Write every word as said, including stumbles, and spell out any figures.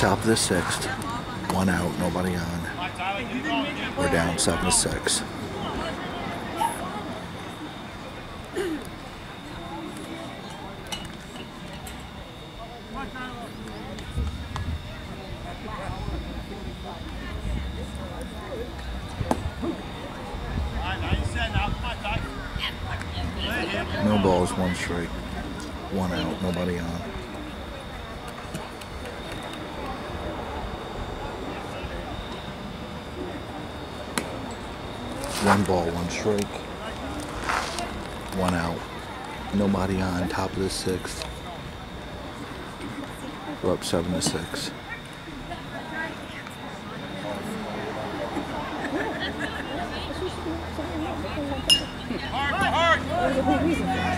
Top of the sixth. One out, nobody on. We're down seven to six. No balls, one strike. One out, nobody on. One ball, one strike. One out. Nobody on. Top of the sixth. We're up seven to six. Hard, hard.